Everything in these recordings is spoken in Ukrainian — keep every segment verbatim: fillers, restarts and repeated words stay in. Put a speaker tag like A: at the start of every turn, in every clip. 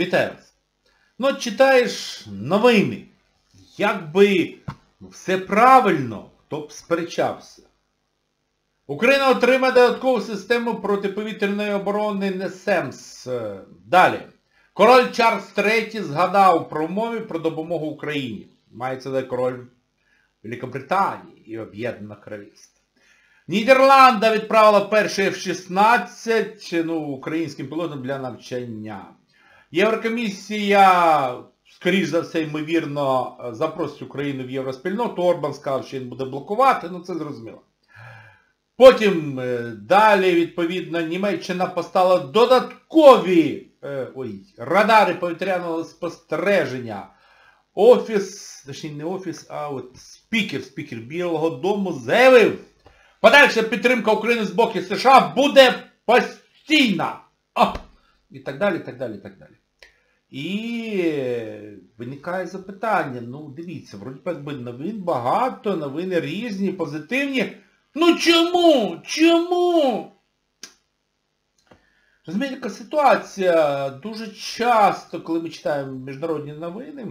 A: Вітаю вас. Ну, от читаєш новини. Якби все правильно, хто б сперечався. Україна отримає додаткову систему протиповітряної оборони Несемс. Далі. Король Чарльз третій згадав про умови про допомогу Україні. Мається на король Великобританії і Об'єднане Королівство. Нідерланда відправила перший еф шістнадцять ну, українським пілотам для навчання. Єврокомісія, скоріш за все, ймовірно, запросить Україну в євроспільноту. Орбан сказав, що він буде блокувати, ну це зрозуміло. Потім, далі, відповідно, Німеччина поставила додаткові е, ой, радари повітряного спостереження. Офіс, точніше не офіс, а от спікер, спікер Білого дому заявив, подальша підтримка України з боку США буде постійна. О! І так далі, і так далі, і так далі. І виникає запитання, ну дивіться, вроді якби новин багато, новини різні, позитивні. Ну чому? Чому? Розумієте, яка ситуація? Дуже часто, коли ми читаємо міжнародні новини,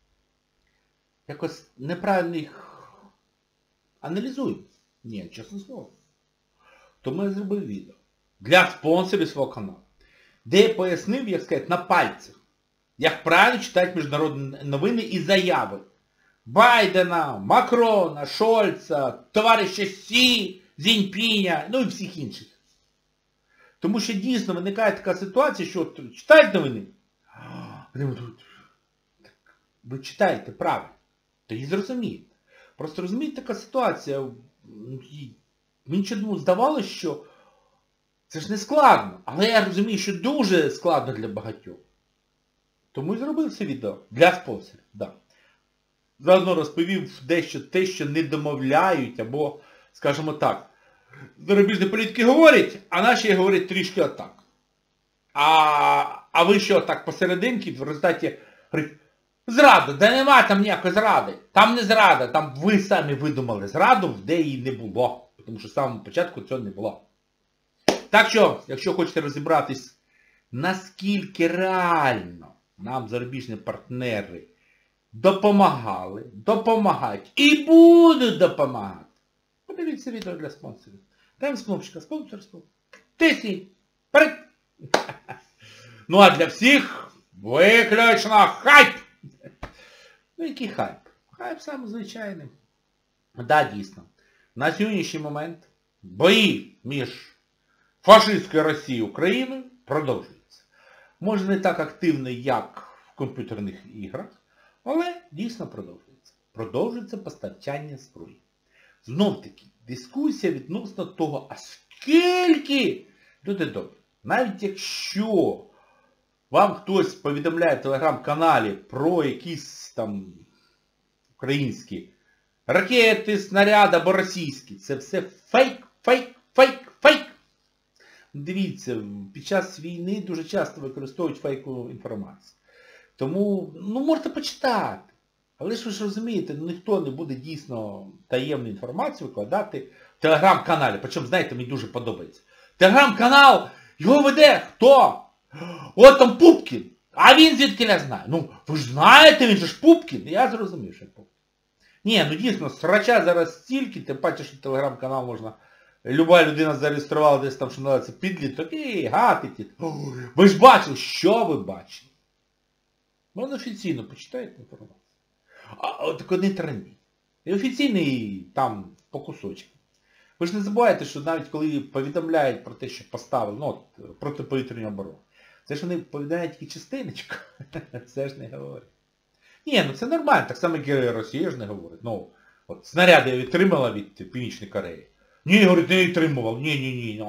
A: якось неправильно їх аналізуємо. Ні, чесне слово. Тому я зробив відео для спонсорів свого каналу, де я пояснив, як сказати, на пальцях, як правильно читати міжнародні новини і заяви Байдена, Макрона, Шольца, товариша Сі, Цзіньпіня, ну і всіх інших. Тому що дійсно виникає така ситуація, що читають новини, ви читаєте правильно, тоді зрозумієте. Просто розумієте, така ситуація, мені чому здавалося, що це ж не складно, але я розумію, що дуже складно для багатьох. Тому і зробив це відео для спонсорів, да. Заодно розповів дещо те, що не домовляють, або, скажімо так, зарубіжні політики говорять, а наші говорять трішки отак. А, а ви що, так посерединки, в результаті говорять, зрада, да нема там ніякої зради. Там не зрада, там ви самі видумали зраду, де її не було. Тому що з самого початку цього не було. Так що, якщо хочете розібратись, наскільки реально нам зарубіжні партнери допомагали, допомагають і будуть допомагати, подивіться відео для спонсорів. Там кнопочка спонсорство. Тисніть. Вперед! Ну а для всіх виключно хайп! Ну який хайп? Хайп саме звичайний. Да, дійсно. На сьогоднішній момент бої між фашистською Росією і Україною продовжуються. Може не так активно, як в комп'ютерних іграх, але дійсно продовжується. Продовжується постачання зброї. Знов-таки, дискусія відносно того, а скільки, люди добрі, навіть якщо вам хтось повідомляє в телеграм-каналі про якісь там українські ракети, снаряди або російські, це все фейк, фейк, фейк, фейк. Дивіться, під час війни дуже часто використовують фейкову інформацію. Тому, ну, можете почитати. Але ж ви ж розумієте, ніхто не буде дійсно таємну інформацію викладати в телеграм-каналі. Причому, знаєте, мені дуже подобається. Телеграм-канал, його веде хто? От там Пупкін. А він звідки не знає? Ну, ви ж знаєте, він же ж Пупкін. Я зрозумів, що Пупкін. Ні, ну дійсно, срача зараз стільки, тим паче, що телеграм-канал можна... Люба людина зареєструвала десь там, що називається, підліток, і гатить. Ви ж бачили, що ви бачили? Можна офіційно почитайте інформацію. А так не тренді. І офіційний там по кусочкам. Ви ж не забувайте, що навіть коли повідомляють про те, що поставили, ну от, протиповітряну оборону, це ж вони повідомляють тільки частиночку. Це ж не говорять. Ні, ну це нормально, так само, як і Росія ж не говорить. Ну, от снаряди я відтримала від Північної Кореї. Ні, говорить, не відтримував. Ні, ні, ні.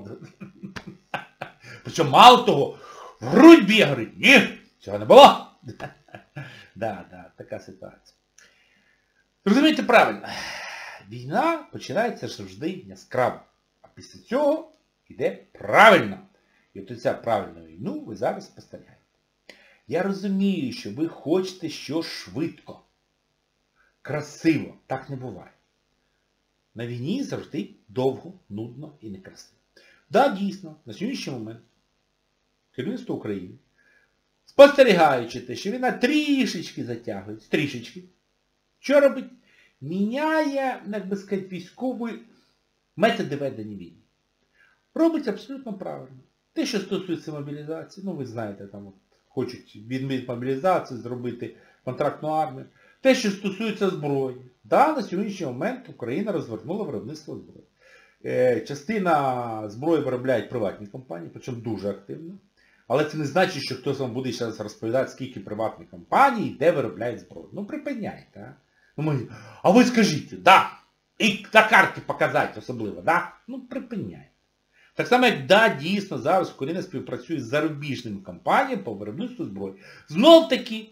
A: Причому мало того, вруть б'є, говорить, ні, цього не було. Да, да, така ситуація. Розумієте правильно, війна починається завжди яскраво. А після цього йде правильно. І от ця правильну війну ви зараз спостерігаєте. Я розумію, що ви хочете що швидко, красиво. Так не буває. На війні завжди довго, нудно і некрасиво. Да, дійсно, на сьогоднішній момент керівництво України спостерігаючи те, що війна трішечки затягується, трішечки, що робить? Міняє, як би сказати, військові методи ведення війни. Робить абсолютно правильно. Те, що стосується мобілізації, ну ви знаєте, там от, хочуть відмінити мобілізацію, зробити контрактну армію. Те, що стосується зброї. Да, на сьогоднішній момент Україна розвернула виробництво зброї. Е, частина зброї виробляють приватні компанії, причому дуже активно. Але це не значить, що хтось вам буде зараз розповідати, скільки приватних компаній, де виробляють зброю. Ну припиняйте, а? Ну, ми... А ви скажіть, да, і на карті показати особливо, да? Ну припиняйте. Так само, як, да, дійсно, зараз Україна співпрацює з зарубіжними компаніями по виробництву зброї. Знов таки,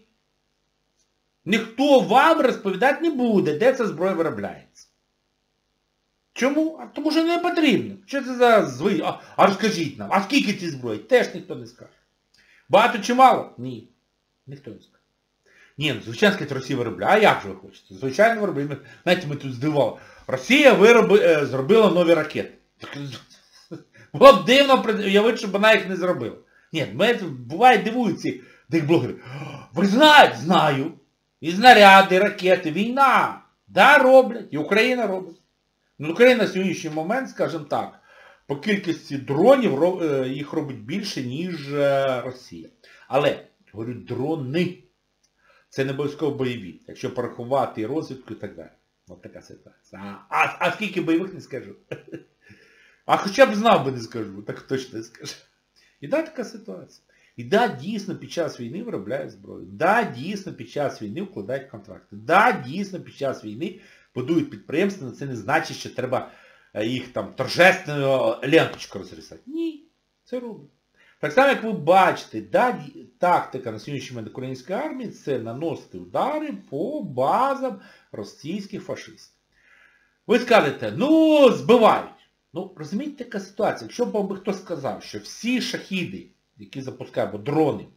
A: ніхто вам розповідати не буде, де ця зброя виробляється. Чому? А тому що не потрібно. Що це за звичай? А, а розкажіть нам, а скільки ці зброї? Теж ніхто не скаже. Багато чи мало? Ні. Ніхто не скаже. Ні, ну, звичайно, сказати, Росія виробляє. А як же ви хочете? Звичайно, виробляє. Знаєте, ми тут здивували. Росія вироби, е, зробила нові ракети. Було б дивно уявити, щоб вона їх не зробила. Ні, мене буває дивуються тих блогерів. Ви знаєте? Знаю. І снаряди, і ракети, війна. Да, роблять. І Україна робить. Ну, Україна на сьогоднішній момент, скажімо так, по кількості дронів їх робить більше, ніж Росія. Але, говорю, дрони. Це не обов'язково бойові. Якщо порахувати і розвідку і так далі. Ось така ситуація. А, а, а скільки бойових не скажу. А хоча б знав би не скажу, так точно не скажу. І да, така ситуація. І да, дійсно під час війни виробляють зброю. Да, дійсно під час війни вкладають контракти. Да, дійсно під час війни будують підприємства, але це не значить, що треба їх там торжественну ленточку розрисати. Ні, це роблять. Так само, як ви бачите, да, тактика на сьогоднішній момент української армії – це наносити удари по базам російських фашистів. Ви скажете, ну, збивають. Ну, розумієте, така ситуація. Якщо б вам хтось сказав, що всі шахіди, які запускає, або дрони,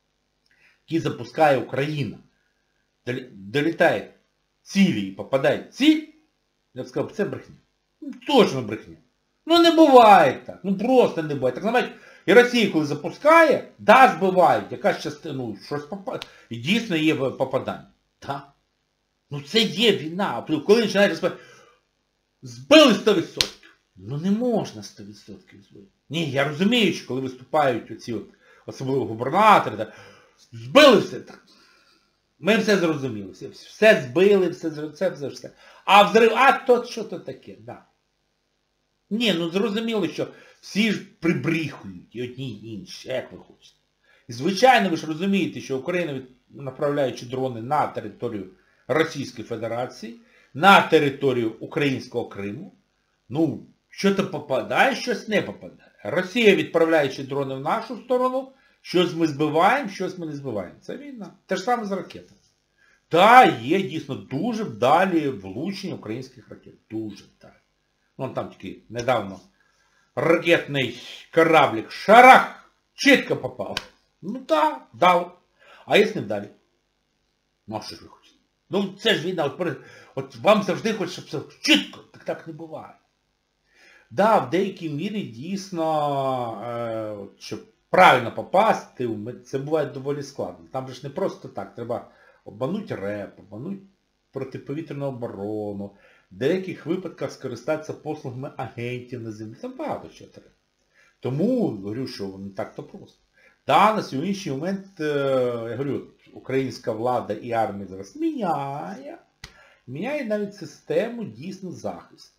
A: які запускає Україна, долітають цілі і попадають в ціль, я б сказав, це брехня. Ну, точно брехня. Ну не буває так. Ну просто не буває. Так само, і Росія, коли запускає, да, збивають, якась частина, ну, щось попадає. І дійсно є попадання. Так. Ну це є війна. А коли починають розповідати, збили сто відсотків. Ну не можна сто відсотків збити. Ні, я розумію, що коли виступають оці от, особливо губернатори, так, збили все. Так. Ми все зрозуміли. Все, все збили, все, все, все, все. А взрив, а то що то таке, да. Ні, ну зрозуміло, що всі ж прибріхують, і одні, і інші, як ви хочете. І звичайно, ви ж розумієте, що Україна, направляючи дрони на територію Російської Федерації, на територію Українського Криму, ну, що-то попадає, щось не попадає. Росія, відправляючи дрони в нашу сторону, щось ми збиваємо, щось ми не збиваємо. Це війна. Те ж саме з ракетами. Так, є дійсно дуже вдалі влучення українських ракет. Дуже вдалі. Ну, там тільки недавно ракетний кораблик шарах чітко попав. Ну так, дав. А якщо не вдалі? Ну, а що ж ви хочете? Ну, це ж війна. От, от вам завжди хочеться, щоб все чітко. Так так не буває. Да, в деякій мірі дійсно, е, щоб правильно попасти, це буває доволі складно. Там же ж не просто так. Треба обманути РЕП, обманути протиповітряну оборону, в деяких випадках скористатися послугами агентів на землі. Там багато чого треба. Тому, говорю, що не так-то просто. Да, на сьогоднішній момент, я говорю, українська влада і армія зараз міняє, міняє навіть систему дійсно захисту.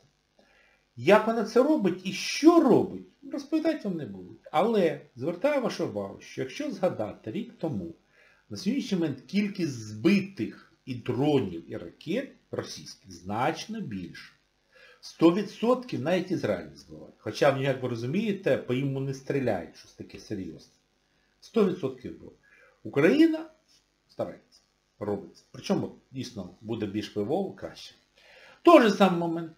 A: Як вона це робить і що робить, розповідати вам не будуть. Але звертаю вашу увагу, що якщо згадати рік тому, на сьогоднішній момент кількість збитих і дронів, і ракет російських значно більше. сто відсотків навіть Ізраїль не збиває. Хоча, як ви розумієте, по йому не стріляють, щось таке серйозне. сто відсотків було. Україна старається, робиться. Причому, дійсно, буде більш впливово, краще. Той же самий момент.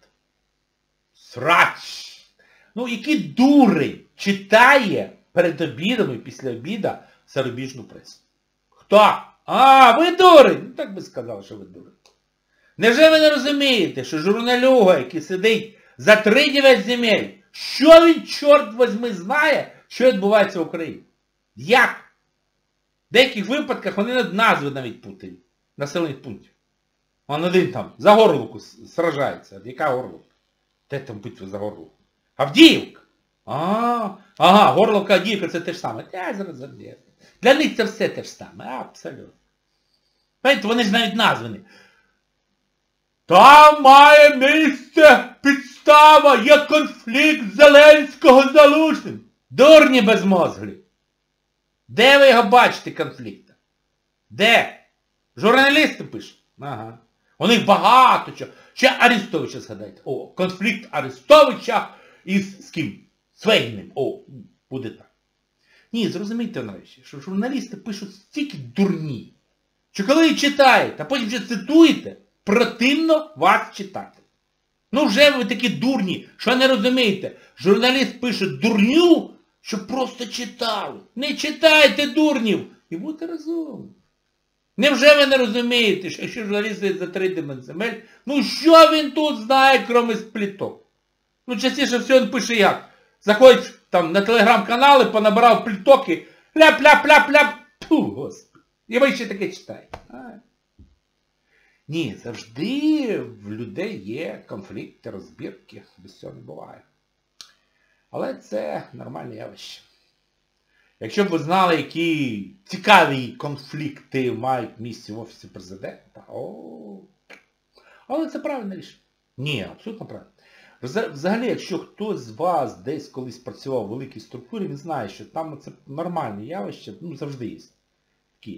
A: Срач! Ну, який дурень читає перед обідом і після обіда зарубіжну пресу? Хто? А, ви дурень! Ну, так би сказав, що ви дурень. Невже ви не розумієте, що журналюга, який сидить за три дев'ять земель, що він, чорт возьми, знає, що відбувається в Україні? Як? В деяких випадках вони назви навіть путають. Населених пунктів. Он один там за Горловку сражається. Яка Горловка? Де там битва за Горловку? Авдіївка! А, ага, Горловка, Авдіївка це те ж саме. Я зараз заб'є. Для них це все те ж саме. Абсолютно. Знаєте, вони ж навіть названі. Там має місце підстава, є конфлікт Зеленського з Залужним. Дурні безмозглі. Де ви його бачите, конфлікта? Де? Журналісти пишуть? Ага. У них багато чого. Ще Арестовича згадайте. О, конфлікт Арестовича із з ким? З Фейгіним. О, буде так. Ні, зрозумійте нарешті, що журналісти пишуть стільки дурні, що коли читаєте, а потім вже цитуєте, противно вас читати. Ну вже ви такі дурні, що не розумієте. Журналіст пише дурню, щоб просто читали. Не читайте дурнів і будьте розумні. Невже ви не розумієте, що якщо журналіст сидить за три земель, ну що він тут знає, крім спліток? Ну частіше всього він пише як? Заходить там на телеграм-канали, понабирав плітоки, ляп-ляп-ляп-ляп, пу, господи. І ви ще таке читаєте. А? Ні, завжди в людей є конфлікти, розбірки, без цього не буває. Але це нормальне явище. Якщо б ви знали, які цікаві конфлікти мають місце в Офісі Президента, о, але це правильне рішення. Ні, абсолютно правильно. Взагалі, якщо хтось з вас десь колись працював в великій структурі, він знає, що там це нормальне явище, ну завжди є. Такі.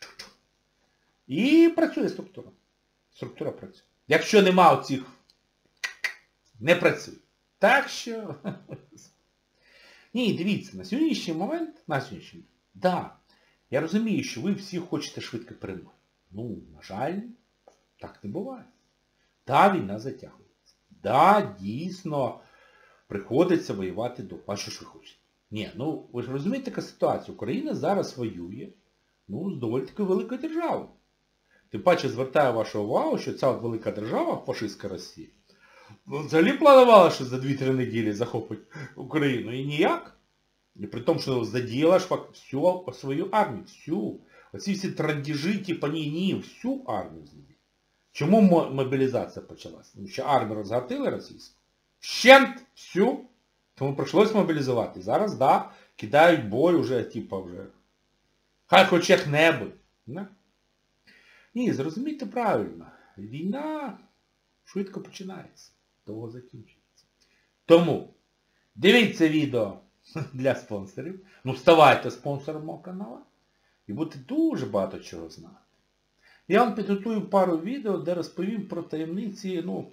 A: І працює структура. Структура працює. Якщо нема оцих, не працює. Так що... Ні, дивіться, на сьогоднішній момент, на сьогоднішній момент, да, я розумію, що ви всі хочете швидко перемоги. Ну, на жаль, так не буває. Да, війна затягується. Да, дійсно, приходиться воювати довго. А що ж ви хочете? Ні, ну, ви ж розумієте, яка ситуація. Україна зараз воює, ну, з доволі таки великою державою. Тим паче звертаю вашу увагу, що ця от велика держава, фашистська Росія, взагалі планувала, що за дві-три неділі захопить Україну. І ніяк. І при тому, що задіяла ж всю свою армію. Всю. Оці всі трандіжі, типа ні-ні, всю армію задіяла. Чому мобілізація почалася? Тому що армію розгатили російську. Вщент всю. Тому прийшлось мобілізувати. Зараз, да, кидають бой уже, типа вже. Хай хоч як-небудь. Не? Ні, зрозумійте правильно. Війна швидко починається. Довго закінчується. Тому дивіться відео для спонсорів. Ну, ставайте спонсором мого каналу. І будете дуже багато чого знати. Я вам підготую пару відео, де розповім про таємниці, ну,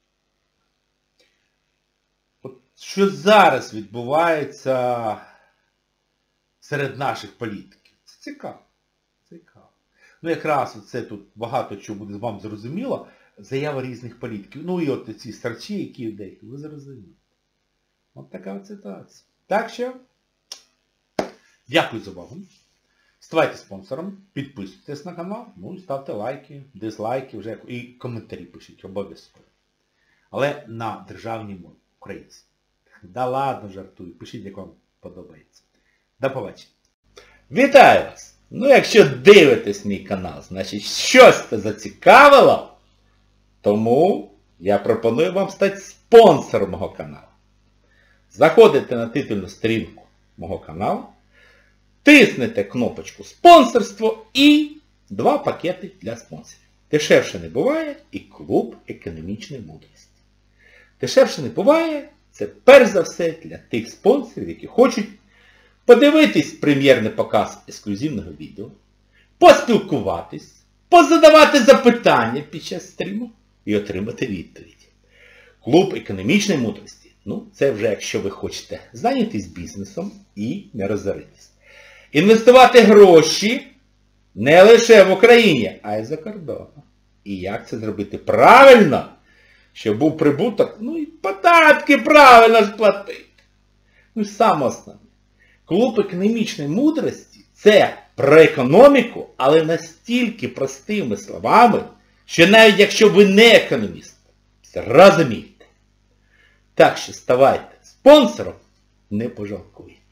A: от, що зараз відбувається серед наших політиків. Це цікаво. Цікаво. Ну, якраз оце тут багато чого буде вам зрозуміло. Заяви різних політиків. Ну і от ці старчі, які деякі, ви зрозумієте. От така от ситуація. Так що, дякую за увагу. Ставайте спонсором, підписуйтесь на канал, ну і ставте лайки, дизлайки, вже і коментарі пишіть, обов'язково. Але на державній мові, українській. Да ладно, жартую, пишіть, як вам подобається. До побачення. Вітаю вас! Ну якщо дивитесь мій канал, значить щось це зацікавило, тому я пропоную вам стати спонсором мого каналу. Заходите на титульну сторінку мого каналу, тиснете кнопочку «Спонсорство» і два пакети для спонсорів. Дешевше не буває і клуб економічної мудрості. Дешевше не буває, це перш за все для тих спонсорів, які хочуть подивитись прем'єрний показ ексклюзивного відео, поспілкуватись, позадавати запитання під час стріму і отримати відповіді. Клуб економічної мудрості. Ну, це вже якщо ви хочете зайнятися бізнесом і не розоритись. Інвестувати гроші не лише в Україні, а й за кордоном. І як це зробити правильно, щоб був прибуток, ну і податки правильно сплатити. Ну, саме основне. Клуб економічної мудрості – це про економіку, але настільки простими словами, що навіть якщо ви не економіст, зрозумієте. Так що ставайте спонсором, не пожалкуйте.